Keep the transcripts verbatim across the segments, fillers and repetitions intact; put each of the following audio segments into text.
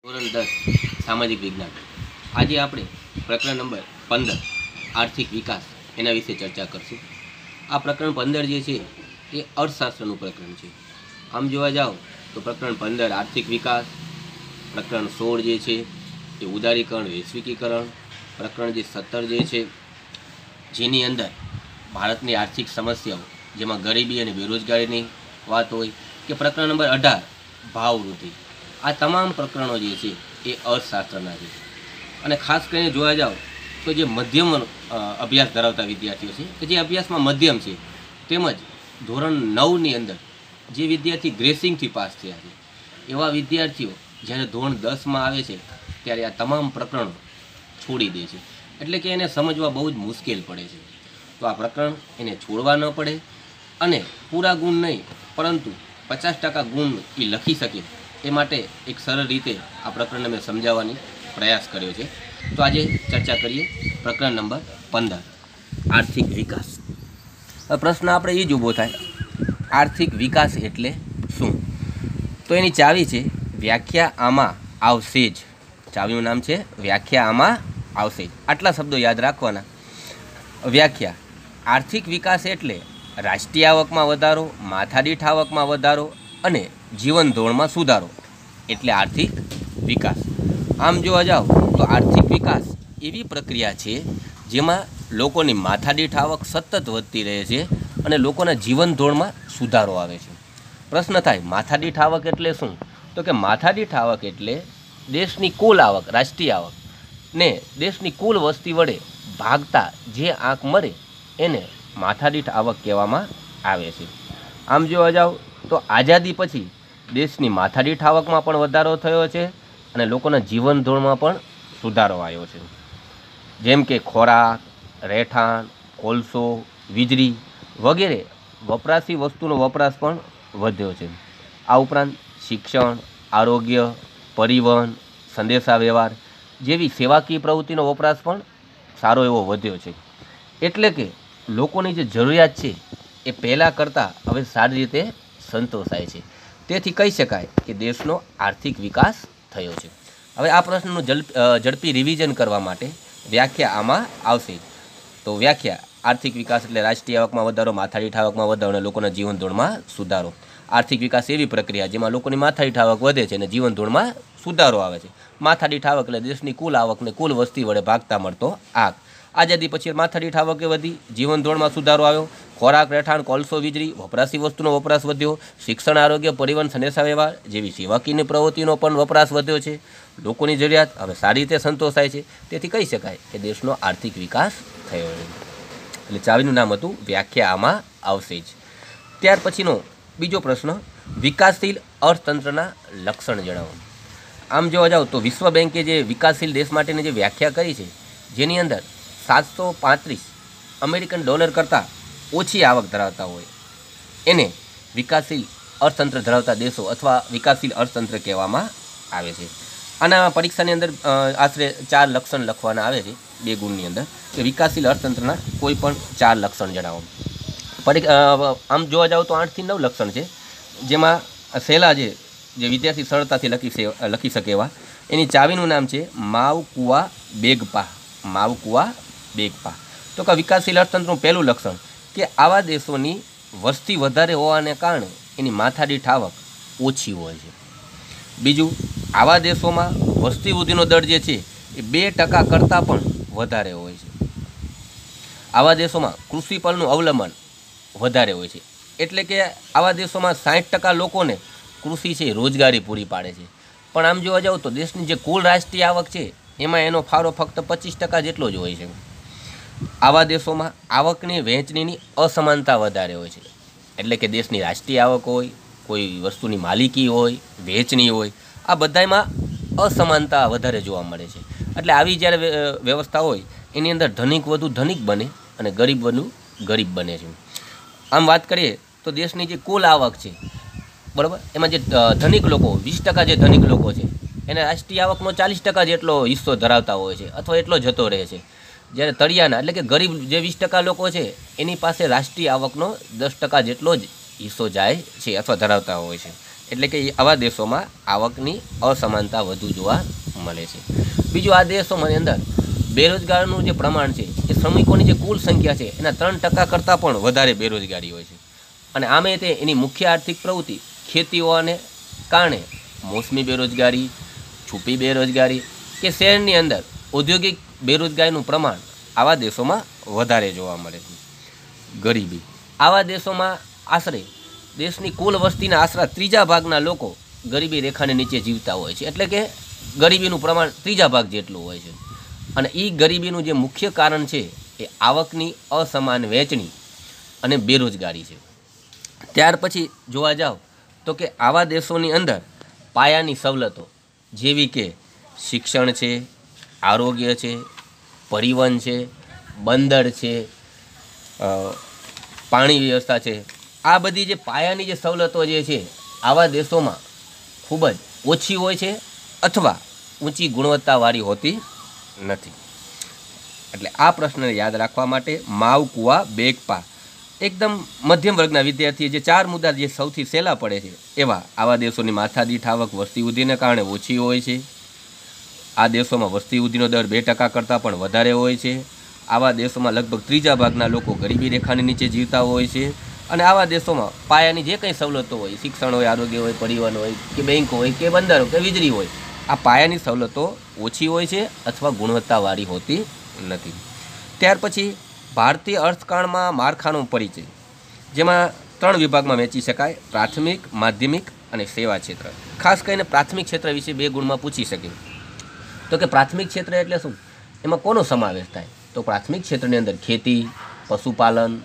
ધોરણ દસ સામાજિક વિજ્ઞાન. આજે આપણે પ્રકરણ નંબર પંદર આર્થિક વિકાસ એના વિશે ચર્ચા કરશું. આ પ્રકરણ પંદર જે છે એ અર્થશાસ્ત્રનું પ્રકરણ છે. આમ જોવા જાઓ તો પ્રકરણ પંદર આર્થિક વિકાસ, પ્રકરણ સોળ જે છે એ ઉદારીકરણ વૈશ્વિકીકરણ, પ્રકરણ જે સત્તર જે છે જેની અંદર ભારતની આર્થિક સમસ્યાઓ જેમાં ગરીબી અને બેરોજગારીની વાત હોય, કે પ્રકરણ નંબર અઢાર ભાવ વૃદ્ધિ. આ તમામ પ્રકરણો જે છે એ અર્થશાસ્ત્રના છે. અને ખાસ કરીને જોવા જાઓ તો જે મધ્યમ અભ્યાસ ધરાવતા વિદ્યાર્થીઓ છે કે જે અભ્યાસમાં મધ્યમ છે, તેમજ ધોરણ નવની અંદર જે વિદ્યાર્થી ગ્રેસિંગથી પાસ થયા છે, એવા વિદ્યાર્થીઓ જ્યારે ધોરણ દસમાં આવે છે ત્યારે આ તમામ પ્રકરણો છોડી દે છે. એટલે કે એને સમજવા બહુ જ મુશ્કેલ પડે છે. તો આ પ્રકરણ એને છોડવા ન પડે અને પૂરા ગુણ નહીં પરંતુ પચાસ ટકા ગુણ એ લખી શકે એ માટે એક સરળ રીતે આ પ્રકરણને મેં સમજાવવાની પ્રયાસ કર્યો છે. તો આજે ચર્ચા કરીએ પ્રકરણ નંબર પંદર આર્થિક વિકાસ. હવે પ્રશ્ન આપણે એ જ ઊભો થાય, આર્થિક વિકાસ એટલે શું? તો એની ચાવી છે વ્યાખ્યા આમાં આવશે જ. ચાવીનું નામ છે વ્યાખ્યા આમાં આવશે જ. આટલા શબ્દો યાદ રાખવાના. વ્યાખ્યા: આર્થિક વિકાસ એટલે રાષ્ટ્રીય આવકમાં વધારો, માથાદીઠ આવકમાં વધારો અને જીવન ધોરણમાં સુધારો એટલે આર્થિક વિકાસ. આમ જોવા જાઓ તો આર્થિક વિકાસ એવી પ્રક્રિયા છે જેમાં લોકોની માથાદીઠ આવક સતત વધતી રહે છે અને લોકોના જીવન ધોરણમાં સુધારો આવે છે. પ્રશ્ન થાય, માથાદીઠ આવક એટલે શું? તો કે માથાદીઠ આવક એટલે દેશની કુલ આવક, રાષ્ટ્રીય આવક ને દેશની કુલ વસ્તી વડે ભાગતા જે આંક મળે એને માથાદીઠ આવક કહેવામાં આવે છે. આમ જોવા જાઓ તો આઝાદી પછી દેશની માથાદીઠ આવકમાં પણ વધારો થયો છે અને લોકોના જીવન ધોરણમાં પણ સુધારો આવ્યો છે. જેમ કે ખોરાક, રહેઠાણ, કોલસો, વીજળી વગેરે વપરાશી વસ્તુનો વપરાશ પણ વધ્યો છે. આ ઉપરાંત શિક્ષણ, આરોગ્ય, પરિવહન, સંદેશા વ્યવહાર જેવી સેવાકીય પ્રવૃત્તિનો વપરાશ પણ સારો એવો વધ્યો છે. એટલે કે લોકોની જે જરૂરિયાત છે એ પહેલાં કરતાં હવે સારી રીતે સંતોષાય છે. તેથી કહી શકાય કે દેશનો આર્થિક વિકાસ થયો છે. હવે આ પ્રશ્નનું ઝડપી રિવિઝન કરવા માટે વ્યાખ્યા આમાં આવશે. તો વ્યાખ્યા: આર્થિક વિકાસ એટલે રાષ્ટ્રીય આવકમાં વધારો, માથાદીઠ આવકમાં વધારો અને લોકોના જીવન ધોરણમાં સુધારો. આર્થિક વિકાસ એવી પ્રક્રિયા જેમાં લોકોની માથાદીઠ આવક વધે છે અને જીવન ધોરણમાં સુધારો આવે છે. માથાદીઠ આવક એટલે દેશની કુલ આવકને કુલ વસ્તી વડે ભાગતા મળતો આંક. આઝાદી પછી માથાદીઠ આવકે વધી, જીવન ધોરણમાં સુધારો આવ્યો. ખોરાક, રહેઠાણ, કોલસો, વીજળી વપરાશી વસ્તુનો વપરાશ વધ્યો. શિક્ષણ, આરોગ્ય, પરિવહન, સંદેશા વ્યવહાર જેવી સેવાકીય પ્રવૃત્તિનો પણ વપરાશ વધ્યો છે. લોકોની જરૂરિયાત હવે સારી રીતે સંતોષાય છે. તેથી કહી શકાય કે દેશનો આર્થિક વિકાસ થયો છે. એટલે ચાવીનું નામ હતું વ્યાખ્યા આમાં આવશે જ. ત્યાર પછીનો બીજો પ્રશ્ન, વિકાસશીલ અર્થતંત્રના લક્ષણ જણાવો. આમ જોવા જાઓ તો વિશ્વ બેંકે જે વિકાસશીલ દેશ માટેની જે વ્યાખ્યા કરી છે, જેની અંદર સાતસો પાંત્રીસ અમેરિકન ડોલર કરતાં ઓછી આવક ધરાવતા હોય એને વિકાસશીલ અર્થતંત્ર ધરાવતા દેશો અથવા વિકાસશીલ અર્થતંત્ર કહેવામાં આવે છે. આના પરીક્ષાની અંદર આશરે ચાર લક્ષણ લખવાના આવે છે બે ગુણની અંદર, કે વિકાસશીલ અર્થતંત્રના કોઈ પણ ચાર લક્ષણ જણાવો. પરી આમ જોવા જાઓ તો આઠથી નવ લક્ષણ છે, જેમાં સહેલા જે જે વિદ્યાર્થી સરળતાથી લખી લખી શકે એવા. એની ચાવીનું નામ છે માવકુઆ બેગપા. માવકુઆ બેગપા. તો કે વિકાસશીલ અર્થતંત્રનું પહેલું લક્ષણ કે આવા દેશોની વસ્તી વધારે હોવાને કારણે એની માથાદીઠ આવક ઓછી હોય છે. બીજું, આવા દેશોમાં વસ્તી વૃદ્ધિનો દર જે છે એ બે ટકા કરતાં પણ વધારે હોય છે. આવા દેશોમાં કૃષિ પરનું અવલંબન વધારે હોય છે. એટલે કે આવા દેશોમાં સાઠ ટકા લોકોને કૃષિ છે રોજગારી પૂરી પાડે છે. પણ આમ જોવા જાઓ તો દેશની જે કુલ રાષ્ટ્રીય આવક છે એમાં એનો ફાળો ફક્ત પચીસ ટકા જેટલો જ હોય છે. આવા દેશોમાં આવકની વહેંચણીની અસમાનતા વધારે હોય છે. એટલે કે દેશની રાષ્ટ્રીય આવક હોય, કોઈ વસ્તુની માલિકી હોય, વહેંચણી હોય, આ બધામાં અસમાનતા વધારે જોવા મળે છે. એટલે આવી જ્યારે વ્યવસ્થા હોય એની અંદર ધનિક વધુ ધનિક બને અને ગરીબ વધુ ગરીબ બને છે. આમ વાત કરીએ તો દેશની જે કુલ આવક છે, બરાબર, એમાં જે ધનિક લોકો વીસ ટકા જે ધનિક લોકો છે એને રાષ્ટ્રીય આવકનો ચાલીસ ટકા જેટલો હિસ્સો ધરાવતા હોય છે અથવા એટલો જતો રહે છે. જ્યારે તળિયાના એટલે કે ગરીબ જે વીસ ટકા લોકો છે એની પાસે રાષ્ટ્રીય આવકનો દસ ટકા જેટલો જ હિસ્સો જાય છે અથવા ધરાવતા હોય છે. એટલે કે આવા દેશોમાં આવકની અસમાનતા વધુ જોવા મળે છે. બીજું, આ દેશોની અંદર બેરોજગારનું જે પ્રમાણ છે એ શ્રમિકોની જે કુલ સંખ્યા છે એના ત્રણ ટકા કરતાં પણ વધારે બેરોજગારી હોય છે. અને આમે તે એની મુખ્ય આર્થિક પ્રવૃત્તિ ખેતી હોવાને કારણે મોસમી બેરોજગારી, છુપી બેરોજગારી કે શહેરની અંદર ઔદ્યોગિક બેરોજગારીનું પ્રમાણ આવા દેશોમાં વધારે જોવા મળે છે. ગરીબી, આવા દેશોમાં આશરે દેશની કુલ વસ્તીના આશરા ત્રીજા ભાગના લોકો ગરીબી રેખાને નીચે જીવતા હોય છે. એટલે કે ગરીબીનું પ્રમાણ ત્રીજા ભાગ જેટલું હોય છે. અને એ ગરીબીનું જે મુખ્ય કારણ છે એ આવકની અસમાન વહેંચણી અને બેરોજગારી છે. ત્યાર પછી જોવા જાઓ તો કે આવા દેશોની અંદર પાયાની સવલતો જેવી કે શિક્ષણ છે, આરોગ્ય છે, પરિવહન છે, બંદર છે, પાણી વ્યવસ્થા છે, આ બધી જે પાયાની જે સવલતો જે છે આવા દેશોમાં ખૂબ જ ઓછી હોય છે અથવા ઊંચી ગુણવત્તાવાળી હોતી નથી. એટલે આ પ્રશ્નને યાદ રાખવા માટે માવ કુવા બેગપા એકદમ મધ્યમ વર્ગના વિદ્યાર્થી જે ચાર મુદ્દા જે સૌથી સહેલા પડે છે એવા આવા દેશોની માથાદીઠ આવક વસ્તી વૃદ્ધિને કારણે ઓછી હોય છે. આ દેશોમાં વસ્તી વૃદ્ધિનો દર બે ટકા કરતાં પણ વધારે હોય છે. આવા દેશોમાં લગભગ ત્રીજા ભાગના લોકો ગરીબી રેખાની નીચે જીવતા હોય છે. અને આવા દેશોમાં પાયાની જે કંઈ સવલતો હોય, શિક્ષણ હોય, આરોગ્ય હોય, પરિવહન હોય કે બેંક હોય કે બંદર હોય કે વીજળી હોય, આ પાયાની સવલતો ઓછી હોય છે અથવા ગુણવત્તાવાળી હોતી નથી. ત્યાર પછી ભારતીય અર્થકાળમાં માળખાનો પરિચય, જેમાં ત્રણ વિભાગમાં વહેંચી શકાય: પ્રાથમિક, માધ્યમિક અને સેવા ક્ષેત્ર. ખાસ કરીને પ્રાથમિક ક્ષેત્ર વિશે બે ગુણમાં પૂછી શકે તો કે પ્રાથમિક ક્ષેત્ર એટલે શું, એમાં કોનો સમાવેશ થાય? તો પ્રાથમિક ક્ષેત્રની અંદર ખેતી, પશુપાલન,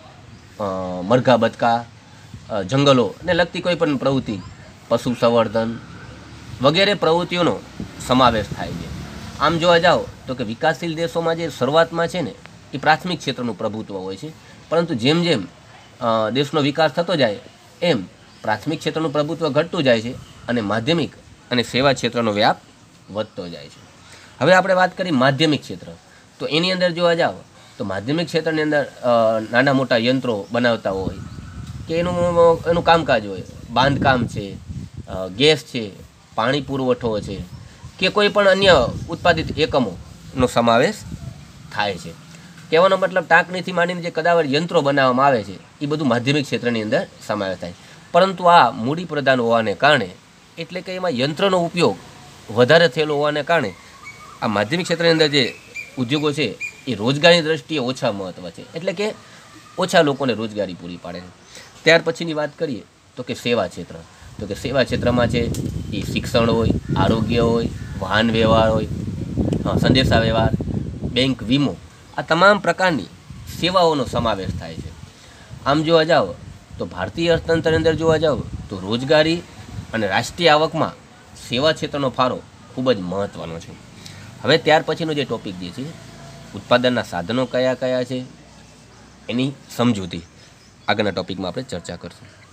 મરઘા બતકા, જંગલો ને લગતી કોઈ પણ પ્રવૃત્તિ, પશુ સંવર્ધન વગેરે પ્રવૃત્તિઓનો સમાવેશ થાય છે. આમ જોવા જાઓ તો કે વિકાસશીલ દેશોમાં જે શરૂઆતમાં છે ને એ પ્રાથમિક ક્ષેત્રનું પ્રભુત્વ હોય છે, પરંતુ જેમ જેમ દેશનો વિકાસ થતો જાય એમ પ્રાથમિક ક્ષેત્રનું પ્રભુત્વ ઘટતું જાય છે અને માધ્યમિક અને સેવા ક્ષેત્રનો વ્યાપ વધતો જાય છે. હવે આપણે વાત કરી માધ્યમિક ક્ષેત્ર, તો એની અંદર જોવા જાઓ તો માધ્યમિક ક્ષેત્રની અંદર નાના મોટા યંત્રો બનાવતા હોય કે એનું એનું કામકાજ હોય, બાંધકામ છે, ગેસ છે, પાણી પુરવઠો છે કે કોઈ પણ અન્ય ઉત્પાદિત એકમોનો સમાવેશ થાય છે. કહેવાનો મતલબ ટાંકણીથી માંડીને જે કદાવર યંત્રો બનાવવામાં આવે છે એ બધું માધ્યમિક ક્ષેત્રની અંદર સમાવેશ થાય. પરંતુ આ મૂડી પ્રધાન હોવાને કારણે, એટલે કે એમાં યંત્રનો ઉપયોગ વધારે થયેલો હોવાને કારણે આ માધ્યમિક ક્ષેત્રની અંદર જે ઉદ્યોગો છે એ રોજગારની દ્રષ્ટિએ ઓછા મહત્ત્વ છે, એટલે કે ઓછા લોકોને રોજગારી પૂરી પાડે છે. ત્યાર પછીની વાત કરીએ તો કે સેવા ક્ષેત્ર, તો કે સેવા ક્ષેત્રમાં છે એ શિક્ષણ હોય, આરોગ્ય હોય, વાહન વ્યવહાર હોય, સંદેશા વ્યવહાર, બેંક, વીમો, આ તમામ પ્રકારની સેવાઓનો સમાવેશ થાય છે. આમ જોવા જાઓ તો ભારતીય અર્થતંત્રની અંદર જોવા જાઓ તો રોજગારી અને રાષ્ટ્રીય આવકમાં સેવા ક્ષેત્રનો ફાળો ખૂબ જ મહત્ત્વનો છે. હવે ત્યાર પછીનો જે ટોપિક જે છે, ઉત્પાદનના સાધનો કયા કયા છે એની સમજૂતી, આગળના ટોપિકમાં આપણે ચર્ચા કરશું.